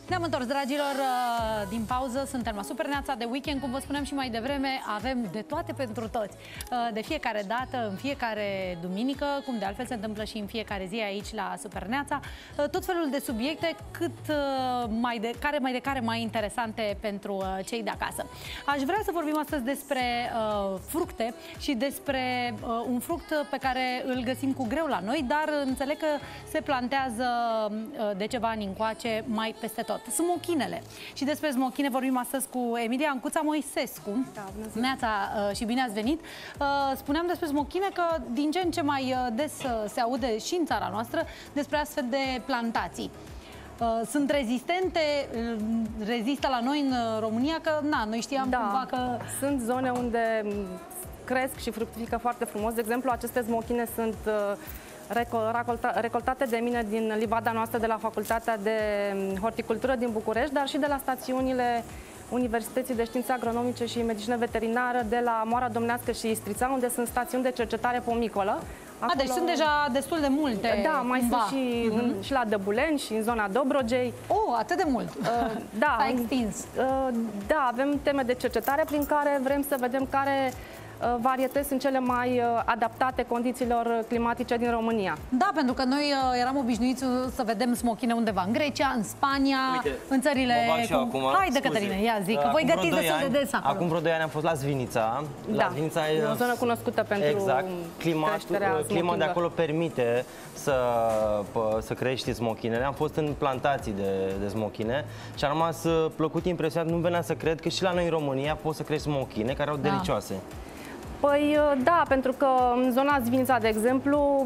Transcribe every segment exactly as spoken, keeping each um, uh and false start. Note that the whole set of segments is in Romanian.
Ne-am întors, dragilor, din pauză. Suntem la Superneața de weekend. Cum vă spuneam și mai devreme, avem de toate pentru toți. De fiecare dată, în fiecare duminică, cum de altfel se întâmplă și în fiecare zi aici la Superneața, tot felul de subiecte cât mai de, care mai de care mai interesante pentru cei de acasă. Aș vrea să vorbim astăzi despre uh, fructe și despre uh, un fruct pe care îl găsim cu greu la noi, dar înțeleg că se plantează uh, de ceva ani încoace mai peste tot. Smochinele. Și despre smochine vorbim astăzi cu Emilia Ancuța Moisescu. Da, Neața uh, și bine ați venit. Uh, spuneam despre smochine că din ce în ce mai des uh, se aude și în țara noastră despre astfel de plantații. Uh, sunt rezistente, uh, rezistă la noi în uh, România, că na, noi știam da, cumva că... sunt zone unde cresc și fructifică foarte frumos. De exemplu, aceste smochine sunt uh, recoltate de mine din livada noastră de la Facultatea de Horticultură din București, dar și de la stațiunile Universității de Științe Agronomice și Medicină Veterinară de la Moara Domnească și Istrița, unde sunt stațiuni de cercetare pomicolă. Acolo... A, deci sunt deja destul de multe. Da, mai cumva. sunt și, uh-huh. în, și la Dăbuleni și în zona Dobrogei. Oh, atât de mult! Uh, da, s-a extins. Uh, da, avem teme de cercetare prin care vrem să vedem care varietăți sunt cele mai adaptate condițiilor climatice din România. Da, pentru că noi eram obișnuiți să vedem smochine undeva în Grecia, în Spania, uite, în țările... Cum... Acum, Haide, Cătăline, ia zi, că voi gătiți destul de des acolo. Acum vreo doi ani am fost la Zvinița. Da, la Zvinița e o zonă cunoscută pentru exact. Climatul, clima de acolo permite să, să crești smochinele. Am fost în plantații de, de smochine și am rămas plăcut impresionat. Nu venea să cred că și la noi în România poți să crești smochine care au da. delicioase. Păi da, pentru că în zona Zvinița, de exemplu,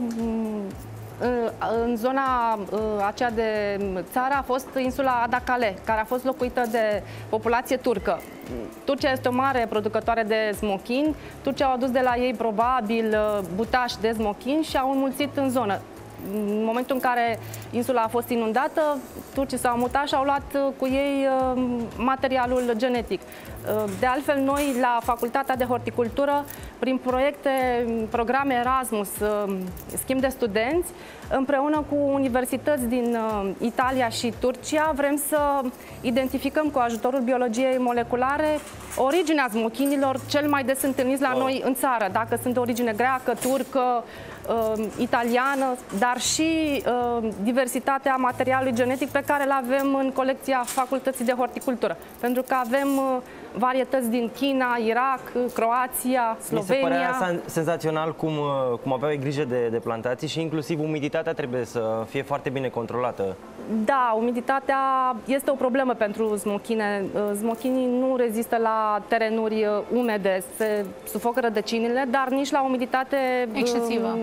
în zona aceea de țară a fost insula Adakale, care a fost locuită de populație turcă. Turcia este o mare producătoare de smochini. Turcia au adus de la ei probabil butași de smochini și au înmulțit în zonă. În momentul în care insula a fost inundată, turcii s-au mutat și au luat cu ei materialul genetic. De altfel, noi la Facultatea de Horticultură, prin proiecte, programe Erasmus, schimb de studenți, împreună cu universități din Italia și Turcia, vrem să identificăm cu ajutorul biologiei moleculare originea smochinilor cel mai des întâlniți la noi în țară, dacă sunt de origine greacă, turcă, Uh, italiană, dar și uh, diversitatea materialului genetic pe care îl avem în colecția Facultății de Horticultură. Pentru că avem uh, varietăți din China, Irak, Croația, Slovenia. Mi se părea senzațional cum, cum aveau grijă de, de plantații și inclusiv umiditatea trebuie să fie foarte bine controlată. Da, umiditatea este o problemă pentru smochine. Smochinii nu rezistă la terenuri umede, se sufocă rădăcinile, dar nici la umiditate excesivă.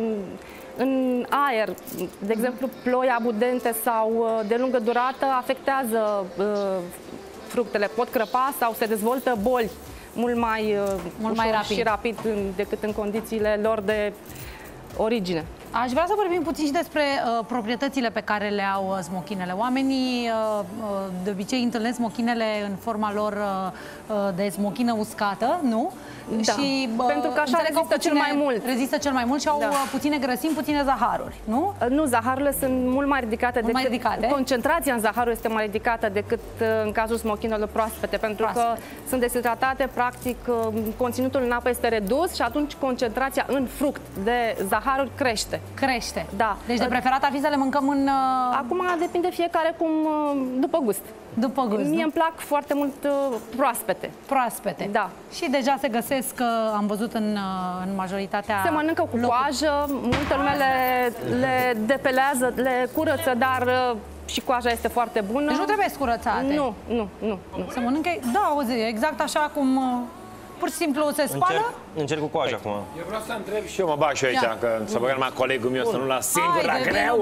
În aer, de exemplu, ploi abundente sau de lungă durată afectează fructele, pot crăpa sau se dezvoltă boli mult mai, mult mai rapid. și rapid decât în condițiile lor de origine. Aș vrea să vorbim puțin și despre uh, proprietățile pe care le au uh, smochinele. Oamenii uh, de obicei întâlnesc smochinele în forma lor uh, de smochină uscată, nu? Da, și, uh, pentru că așa rezistă puține, cel mai mult. Rezistă cel mai mult și au da. puține grăsimi, puține zaharuri, nu? Nu, zaharurile sunt mult mai ridicate. Mult mai ridicate. Concentrația în zaharul este mai ridicată decât în cazul smochinelor proaspete, pentru proaspete. că sunt deshidratate, practic conținutul în apă este redus și atunci concentrația în fruct de zaharuri crește. Crește. Da. Deci de preferat ar fi să le mâncăm în... Acum depinde fiecare cum, după gust. După gust, Mie nu? îmi plac foarte mult proaspete. Proaspete. Da. Și deja se găsesc, am văzut în, în majoritatea... Se mănâncă cu coajă, multă lume le, le depelează, le curăță, dar și coaja este foarte bună. Deci nu trebuie scurățate. Nu, nu, nu. nu. Se mănâncă, da, auzi, exact așa cum... Pur și simplu se spală? Încerc, încerc cu coaja acum. Eu vreau să întreb și eu mă bag și aici, Ia. că să băgă numai colegul meu, Bun. să nu las singur la greu.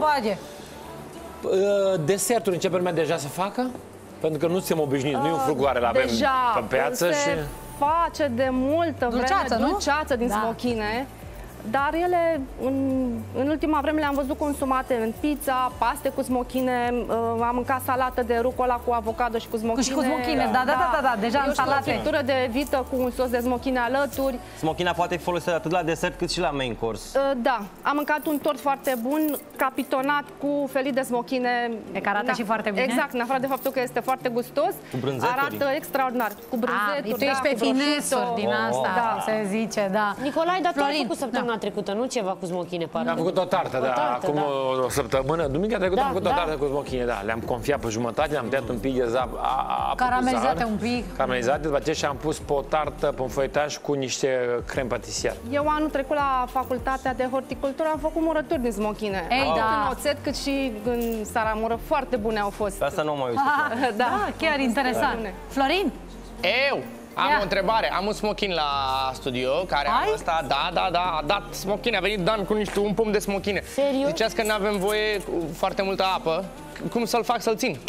Deserturi începe lumea deja să facă? Pentru că nu suntem obișnuiți, nu e un fruct care l-avem pe piață. se și... face de multă dulceață, vreme nu? dulceață din da. smochine, dar ele în, în ultima vreme le-am văzut consumate în pizza, paste cu smochine, uh, am mâncat salată de rucola cu avocado și cu smochine. Și cu smochine, da, da, da, da, da, deja în salate. O friptură de vită cu un sos de smochine alături. Smochina poate fi folosită atât la desert cât și la main course. Uh, da, am mâncat un tort foarte bun, capitonat cu felii de smochine. E că arată și foarte bine. Exact, în afară de faptul că este foarte gustos, cu brânzeturi. Arată extraordinar. Cu brânzeturi, tu ești da, pe finesuri din asta, da. se zice, da. Nicolae, dar tu ai Florin, făcut săptămâna da. trecută, nu ceva cu smochine, parcă. Am făcut o tartă, o da, tartă, acum da. o, o săptămână. Duminica trecută Da, am făcut da. o tartă cu smochine, da. Le-am confiat pe jumătate, le-am tăiat un pic de zap, a, a, Caramelizate un pic. Caramelizate, după aceea și-am pus pe o tartă, pe un foietaj cu niște crem patisier. Eu anul trecut la facultatea de horticultură am făcut murături din smochine. Ei, Atât da. în oțet cât și în saramură. Foarte bune au fost. Pe asta nu mai Ah, uitat. da, da, chiar interesant. Florin? Eu am Ia. o întrebare. Am un smochin la studio care Ai? am asta, da, da, da, a dat smochine, a venit Dan cu niște un pumn de smochine. Serios? Ziceați că nu avem voie cu foarte multă apă. Cum să-l fac să-l țin?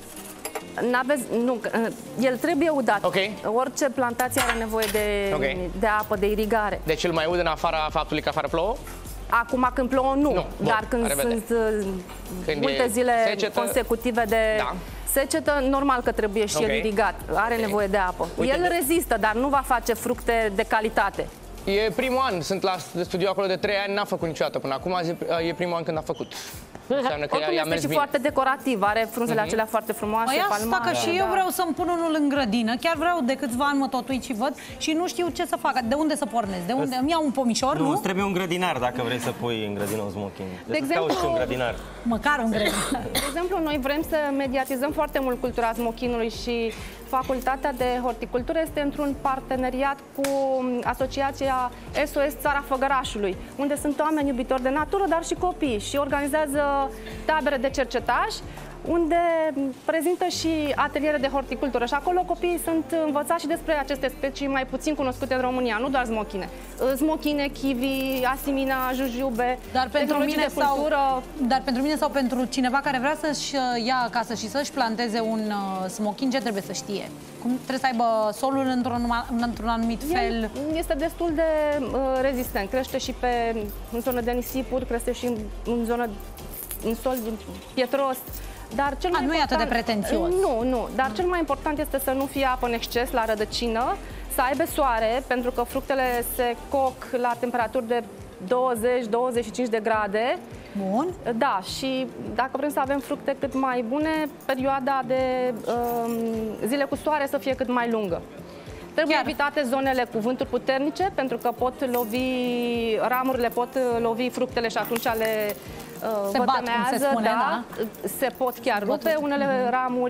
N-aveți, nu, el trebuie udat. Ok. Orice plantație are nevoie de, Ok. de apă, de irigare. Deci îl mai ud în afara faptului că afară plouă? Acum când plouă, nu. Nu. Bun, Dar când la revedere. sunt uh, Când multe e zile secetă- consecutive de Da. secetă, normal că trebuie și Ok. el irigat. Are Ok. nevoie de apă. Uite, el de- rezistă, dar nu va face fructe de calitate. E primul an, sunt la de studiu acolo de trei ani, n-a făcut niciodată până acum, zi- e primul an când a făcut. Înseamnă că Oricum i-a este mers și bine. foarte decorativ, are frunzele acelea foarte frumoase, Păi asta palmare. că și eu vreau să-mi pun unul în grădină. Chiar vreau, de câțiva ani mă tot uit și văd și nu știu ce să fac. De unde să pornesc? De unde? Îmi iau un pomișor, Nu, nu? îți trebuie un grădinar dacă vrei să pui în grădină un smoking. Deci exemplu- cauți un grădinar. Măcar un grădinar. De exemplu, noi vrem să mediatizăm foarte mult cultura smochinului și Facultatea de Horticultură este într-un parteneriat cu Asociația S O S Țara Făgărașului, unde sunt oameni iubitori de natură, dar și copii, și organizează tabere de cercetaj, unde prezintă și ateliere de horticultură. Și acolo copiii sunt învățați și despre aceste specii mai puțin cunoscute în România, nu doar smochine. Smochine, kiwi, asimina, jujube, Dar pentru, tehnologii mine de cultură. sau, dar pentru mine sau pentru cineva care vrea să-și ia acasă și să-și planteze un uh, smochin, ce trebuie să știe? Cum trebuie să aibă solul într-un, într-un anumit fel? El este destul de uh, rezistent. Crește și pe, în zonă de nisipuri, crește și în, în zonă, în sol pietros. Dar cel mai A, nu e atât de pretențios. Nu, nu. Dar cel mai important este să nu fie apă în exces la rădăcină, să aibă soare, pentru că fructele se coc la temperaturi de douăzeci - douăzeci și cinci de grade. Bun. Da, și dacă vrem să avem fructe cât mai bune, perioada de um, zile cu soare să fie cât mai lungă. Trebuie Chiar. evitate zonele cu vânturi puternice, pentru că pot lovi, ramurile pot lovi fructele și atunci le uh, Se bat, cum se vătămează, spune, da. Se pot chiar rupe unele ramuri.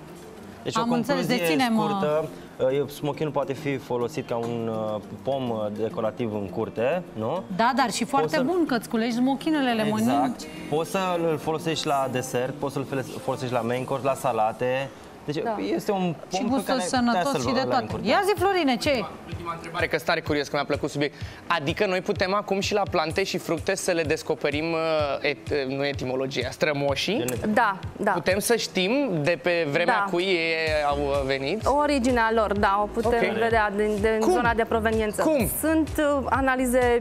Deci Am o înțeles, concluzie deținem, scurtă, smochinul poate fi folosit ca un uh, pom uh, decorativ în curte, nu? Da, dar și foarte să- bun că îți culești smochinele, le mănânci. Exact. Poți să îl folosești la desert, poți să-l folosești la main course, la salate. Deci Da. este un pom Și pe gustul care sănătos putea și să-l de ai în toate. curte. Ia zi, Florine, ce e? Ultima întrebare, că stare curios, că mi-a plăcut subiect. Adică noi putem acum și la plante și fructe să le descoperim, uh, et, uh, nu etimologia, strămoșii? Da, da. Putem să știm de pe vremea Da. cui ei au uh, venit? Originea lor, da, o putem Ok. vedea din, din Cum? zona de proveniență. Cum? Sunt uh, analize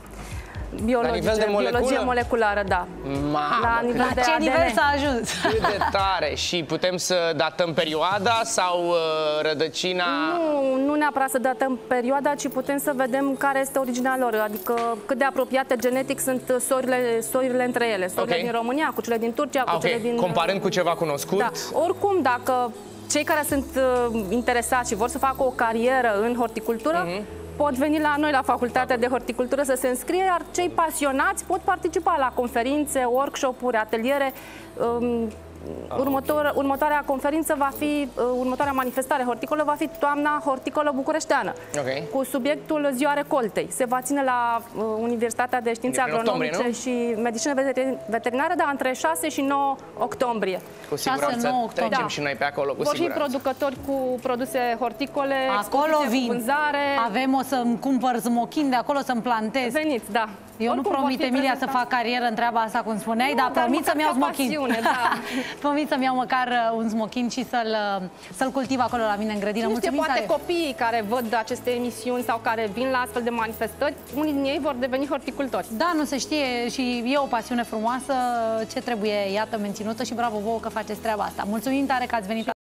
biologice, La nivel de moleculă? biologie moleculară, da. Mamă, La nivel La de ce A D N. nivel s-a ajuns? cât de tare! Și putem să datăm perioada sau uh, rădăcina? Nu, nu neapărat să datăm perioada, ci putem să vedem care este originea lor, adică cât de apropiate genetic sunt soiurile, soiurile între ele, soiurile Ok. din România cu cele din Turcia, cu Ah, ok, cele din... comparând cu ceva cunoscut? Da. Oricum, dacă cei care sunt uh, interesați și vor să facă o carieră în horticultură, Mhm. pot veni la noi la Facultatea de Horticultură să se înscrie, iar cei pasionați pot participa la conferințe, workshop-uri, ateliere. Um, Următor, următoarea conferință va fi, uh, următoarea manifestare horticolă va fi toamna horticolă bucureșteană, Ok. cu subiectul Ziua Recoltei. Se va ține la uh, Universitatea de Științe E prin octombrie, Agronomice și Medicină veterin- Veterinară, dar între șase și nouă octombrie. Cu șase, siguranță nouă octombrie. trecem Da. și noi pe acolo, cu Vor fi siguranță. producători cu produse horticole, Acolo expoziție vin. cu vânzare. Avem o să-mi cumpăr smochin de acolo, să-mi plantez. Veniți, da. Eu nu Oricum, promit, vor fi Emilia, să prezentați. fac carieră în treaba asta, cum spuneai, dar dar promit să-mi iau măcar ca smochin. pasiune, da. promit să-mi iau măcar un smochin și să-l să-l cultiv acolo la mine în grădină. Nu știu, Mulțumim poate tare. copiii care văd aceste emisiuni sau care vin la astfel de manifestări, unii din ei vor deveni horticultori. Da, nu se știe și e o pasiune frumoasă ce trebuie, iată, menținută și bravo vouă că faceți treaba asta. Mulțumim tare că ați venit.